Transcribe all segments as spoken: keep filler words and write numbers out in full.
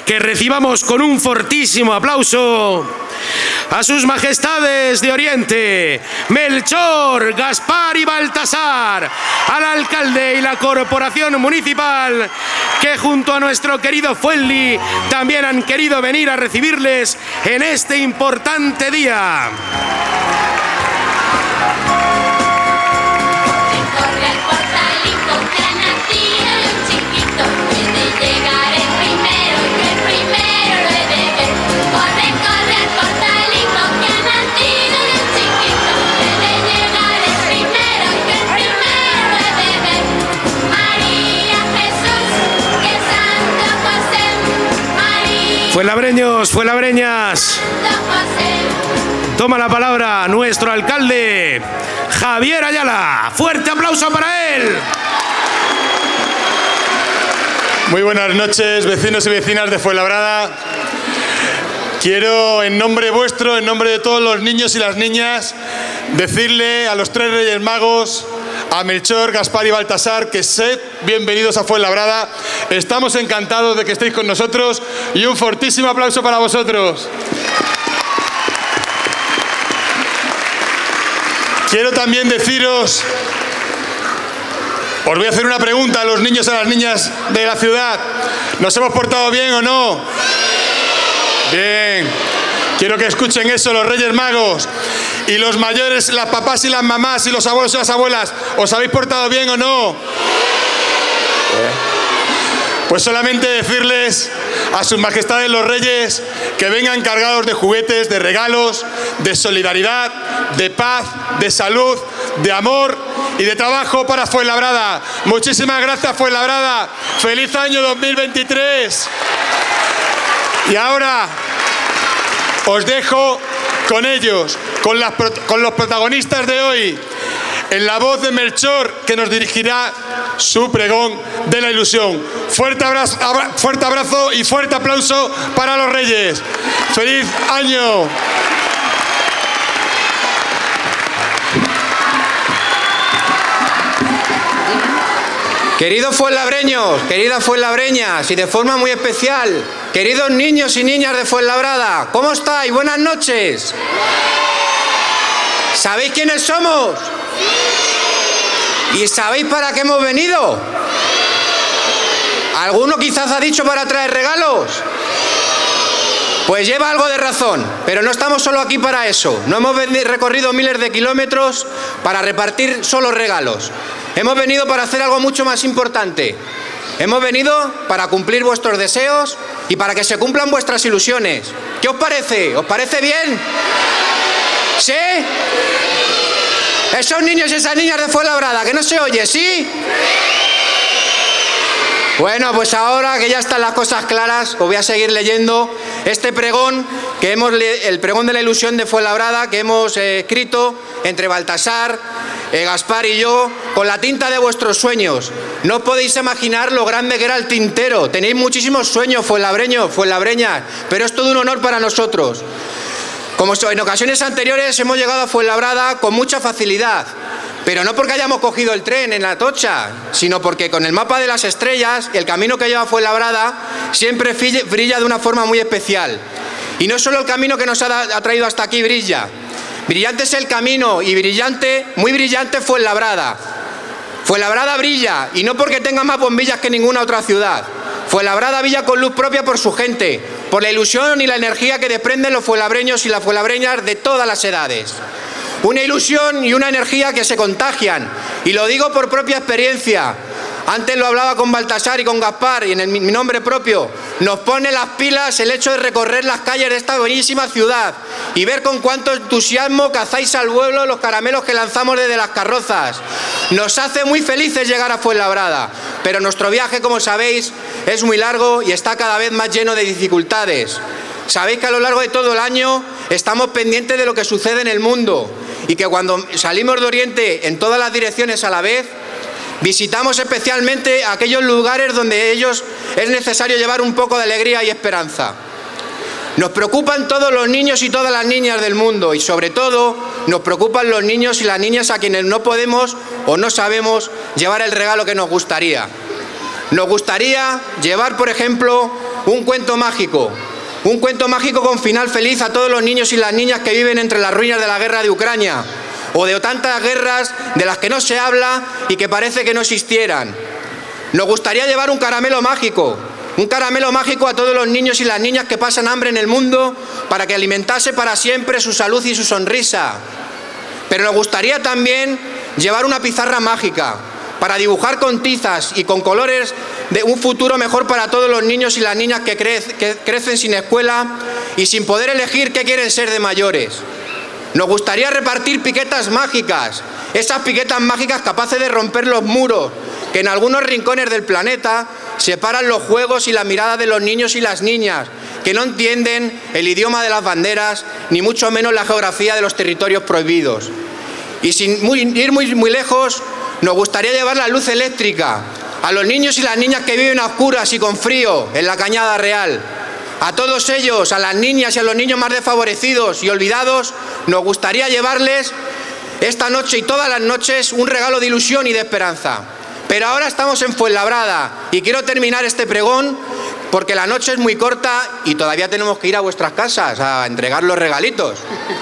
que recibamos con un fortísimo aplauso a sus majestades de Oriente, Melchor, Gaspar y Baltasar, al alcalde y la corporación municipal, que junto a nuestro querido Fuenli también han querido venir a recibirles en este importante día. Fuenlabreños, fuenlabreñas, toma la palabra nuestro alcalde, Javier Ayala. Fuerte aplauso para él. Muy buenas noches, vecinos y vecinas de Fuenlabrada. Quiero, en nombre vuestro, en nombre de todos los niños y las niñas, decirle a los tres Reyes Magos, a Melchor, Gaspar y Baltasar, que sed bienvenidos a Fuenlabrada. Estamos encantados de que estéis con nosotros y un fortísimo aplauso para vosotros. Quiero también deciros, os voy a hacer una pregunta a los niños y a las niñas de la ciudad. ¿Nos hemos portado bien o no? Bien. Quiero que escuchen eso los Reyes Magos. Y los mayores, las papás y las mamás y los abuelos y las abuelas, ¿os habéis portado bien o no? Pues solamente decirles a sus majestades los reyes que vengan cargados de juguetes, de regalos, de solidaridad, de paz, de salud, de amor y de trabajo para Fuenlabrada. Muchísimas gracias, Fuenlabrada. ¡Feliz año dos mil veintitrés! Y ahora os dejo con ellos, con, las, con los protagonistas de hoy, en la voz de Melchor, que nos dirigirá su pregón de la ilusión. Fuerte abrazo, abra, fuerte abrazo y fuerte aplauso para los Reyes. ¡Feliz año! Queridos fuenlabreños, queridas fuenlabreñas y de forma muy especial, queridos niños y niñas de Fuenlabrada, ¿cómo estáis? Buenas noches. ¿Sabéis quiénes somos? ¿Y sabéis para qué hemos venido? ¿Alguno quizás ha dicho para traer regalos? Pues lleva algo de razón, pero no estamos solo aquí para eso. No hemos recorrido miles de kilómetros para repartir solo regalos. Hemos venido para hacer algo mucho más importante. Hemos venido para cumplir vuestros deseos y para que se cumplan vuestras ilusiones. ¿Qué os parece? ¿Os parece bien? ¿Sí? Esos niños y esas niñas de Fuenlabrada, que no se oye, ¿sí? Bueno, pues ahora que ya están las cosas claras, os voy a seguir leyendo este pregón, que hemos el pregón de la ilusión de Fuenlabrada, que hemos eh, escrito entre Baltasar, eh, Gaspar y yo, con la tinta de vuestros sueños. No os podéis imaginar lo grande que era el tintero. Tenéis muchísimos sueños, fuenlabreños, fuenlabreñas, pero es todo un honor para nosotros. Como en ocasiones anteriores hemos llegado a Fuenlabrada con mucha facilidad, pero no porque hayamos cogido el tren en la Atocha, sino porque con el mapa de las estrellas, el camino que lleva a Fuenlabrada siempre brilla de una forma muy especial. Y no solo el camino que nos ha traído hasta aquí brilla. Brillante es el camino y brillante, muy brillante Fuenlabrada. Fuenlabrada brilla, y no porque tenga más bombillas que ninguna otra ciudad. Fuenlabrada brilla con luz propia por su gente, por la ilusión y la energía que desprenden los fuenlabreños y las fuenlabreñas de todas las edades. Una ilusión y una energía que se contagian, y lo digo por propia experiencia. Antes lo hablaba con Baltasar y con Gaspar, y en el, mi nombre propio. Nos pone las pilas el hecho de recorrer las calles de esta bellísima ciudad y ver con cuánto entusiasmo cazáis al vuelo los caramelos que lanzamos desde las carrozas. Nos hace muy felices llegar a Fuenlabrada, pero nuestro viaje, como sabéis, es muy largo y está cada vez más lleno de dificultades. Sabéis que a lo largo de todo el año estamos pendientes de lo que sucede en el mundo y que cuando salimos de Oriente en todas las direcciones a la vez, visitamos especialmente aquellos lugares donde ellos es necesario llevar un poco de alegría y esperanza. Nos preocupan todos los niños y todas las niñas del mundo, y sobre todo nos preocupan los niños y las niñas a quienes no podemos o no sabemos llevar el regalo que nos gustaría. Nos gustaría llevar, por ejemplo, un cuento mágico. Un cuento mágico con final feliz a todos los niños y las niñas que viven entre las ruinas de la guerra de Ucrania o de tantas guerras de las que no se habla y que parece que no existieran. Nos gustaría llevar un caramelo mágico, un caramelo mágico a todos los niños y las niñas que pasan hambre en el mundo para que alimentase para siempre su salud y su sonrisa. Pero nos gustaría también llevar una pizarra mágica para dibujar con tizas y con colores de un futuro mejor para todos los niños y las niñas que, cre que crecen sin escuela y sin poder elegir qué quieren ser de mayores. Nos gustaría repartir piquetas mágicas, esas piquetas mágicas capaces de romper los muros que en algunos rincones del planeta separan los juegos y la mirada de los niños y las niñas, que no entienden el idioma de las banderas, ni mucho menos la geografía de los territorios prohibidos. Y sin muy, ir muy, muy lejos, nos gustaría llevar la luz eléctrica a los niños y las niñas que viven a oscuras y con frío en la Cañada Real. A todos ellos, a las niñas y a los niños más desfavorecidos y olvidados, nos gustaría llevarles esta noche y todas las noches un regalo de ilusión y de esperanza. Pero ahora estamos en Fuenlabrada y quiero terminar este pregón porque la noche es muy corta y todavía tenemos que ir a vuestras casas a entregar los regalitos.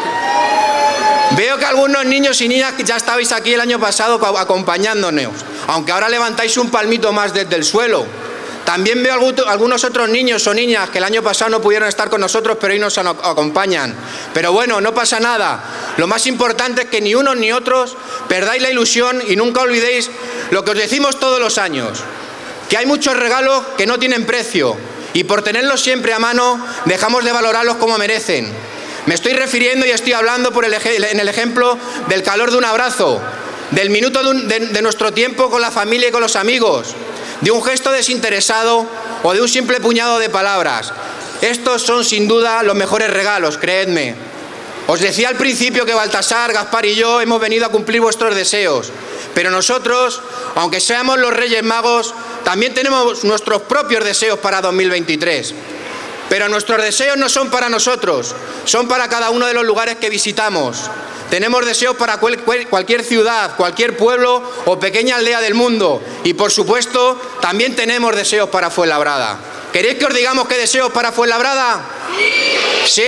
Veo que algunos niños y niñas que ya estabais aquí el año pasado acompañándonos, aunque ahora levantáis un palmito más desde el suelo. También veo algunos otros niños o niñas que el año pasado no pudieron estar con nosotros, pero hoy nos acompañan. Pero bueno, no pasa nada. Lo más importante es que ni unos ni otros perdáis la ilusión y nunca olvidéis lo que os decimos todos los años, que hay muchos regalos que no tienen precio y por tenerlos siempre a mano dejamos de valorarlos como merecen. Me estoy refiriendo y estoy hablando por el en el ejemplo del calor de un abrazo, del minuto de, un, de, de nuestro tiempo con la familia y con los amigos, de un gesto desinteresado o de un simple puñado de palabras. Estos son sin duda los mejores regalos, creedme. Os decía al principio que Baltasar, Gaspar y yo hemos venido a cumplir vuestros deseos, pero nosotros, aunque seamos los Reyes Magos, también tenemos nuestros propios deseos para dos mil veintitrés. Pero nuestros deseos no son para nosotros, son para cada uno de los lugares que visitamos. Tenemos deseos para cual, cualquier ciudad, cualquier pueblo o pequeña aldea del mundo. Y por supuesto, también tenemos deseos para Fuenlabrada. ¿Queréis que os digamos qué deseos para Fuenlabrada? ¿Sí?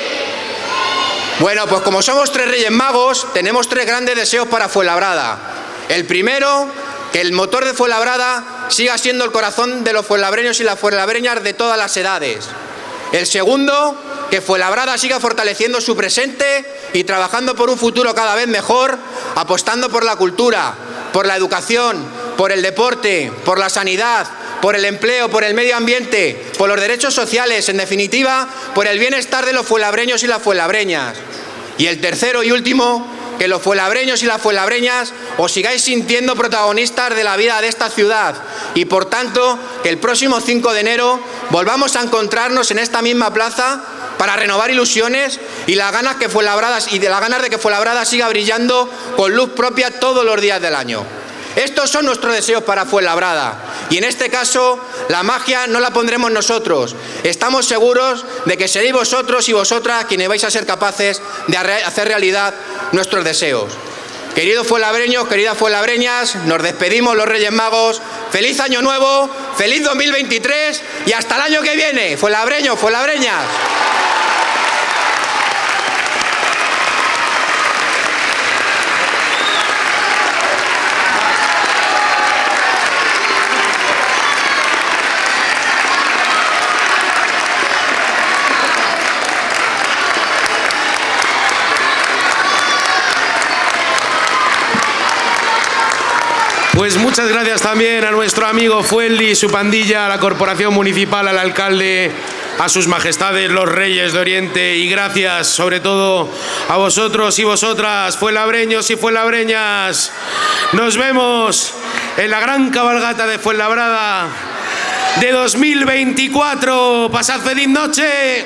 Bueno, pues como somos tres Reyes Magos, tenemos tres grandes deseos para Fuenlabrada. El primero, que el motor de Fuenlabrada siga siendo el corazón de los fuenlabreños y las fuenlabreñas de todas las edades. El segundo, que Fuenlabrada siga fortaleciendo su presente y trabajando por un futuro cada vez mejor, apostando por la cultura, por la educación, por el deporte, por la sanidad, por el empleo, por el medio ambiente, por los derechos sociales, en definitiva, por el bienestar de los fuenlabreños y las fuenlabreñas. Y el tercero y último, que los fuenlabreños y las fuenlabreñas os sigáis sintiendo protagonistas de la vida de esta ciudad y por tanto que el próximo cinco de enero volvamos a encontrarnos en esta misma plaza para renovar ilusiones y las ganas que Fuenlabrada y de las ganas de que Fuenlabrada siga brillando con luz propia todos los días del año. Estos son nuestros deseos para Fuenlabrada y en este caso la magia no la pondremos nosotros. Estamos seguros de que seréis vosotros y vosotras quienes vais a ser capaces de hacer realidad nuestros deseos. Queridos fuenlabreños, queridas fuenlabreñas, nos despedimos los Reyes Magos. ¡Feliz Año Nuevo! ¡Feliz dos mil veintitrés! Y hasta el año que viene, fuenlabreños, fuenlabreñas. Pues muchas gracias también a nuestro amigo Fuenli y su pandilla, a la Corporación Municipal, al alcalde, a sus majestades los Reyes de Oriente y gracias sobre todo a vosotros y vosotras, fuenlabreños y fuenlabreñas. Nos vemos en la gran cabalgata de Fuenlabrada de dos mil veinticuatro. Pasad feliz noche.